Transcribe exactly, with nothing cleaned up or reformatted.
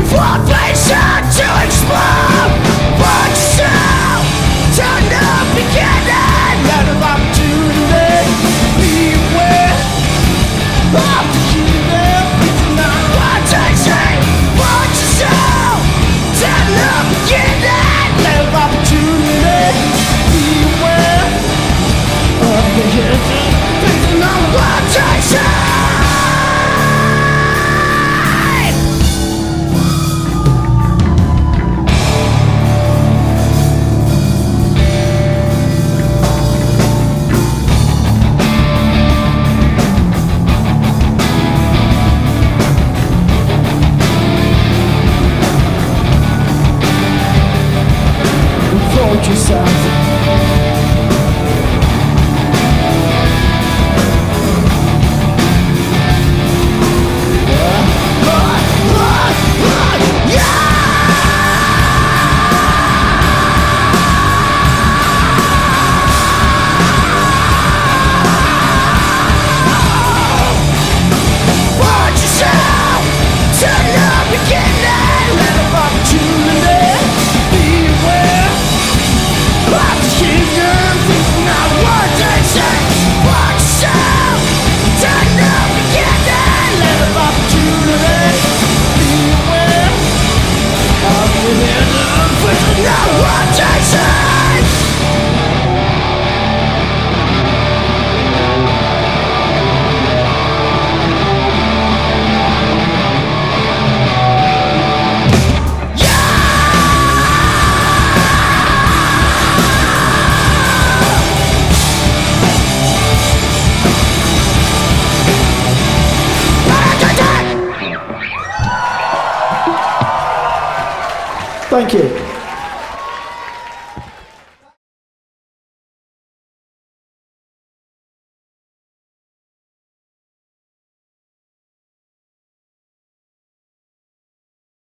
Formation to explode. Watch yourself. Turn up beginning. Let of opportunity. Beware of the kingdom. It's not what I say. Watch yourself. Turn up beginning. Let of opportunity. Beware of the kingdom. It's not what I say. Yourself. Thank you.